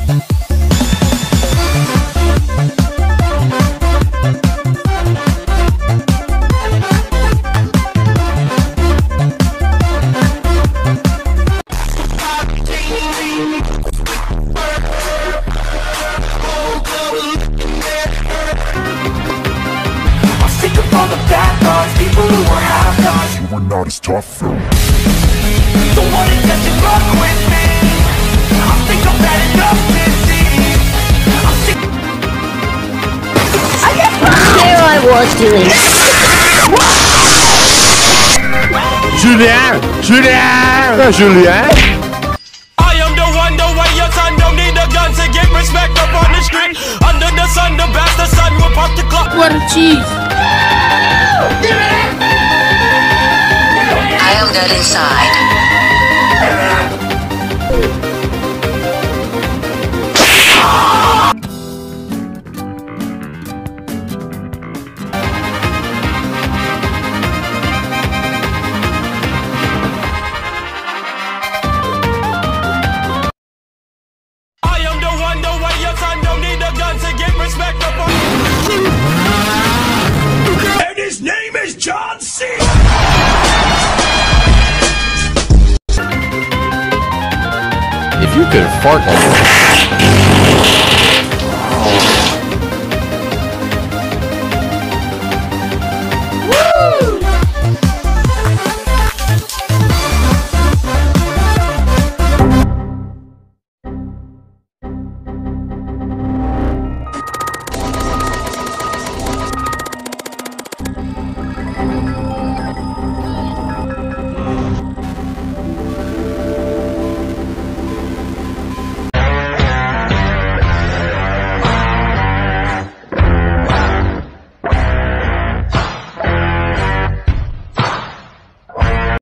We're not as tough. Don't wanna touch and fuck with me. I think I'm bad enough to see. I'm sick. I guess there I was doing. Julien! Julien! Julien! I am the one, the way your son don't need a gun to get respect up on the street. Under the sun, the bastard sun will pop the clock. What a cheese! I am dead inside. I am the one, the way your son don't need a gun to get respect up on. And his name is John C. If you could fart on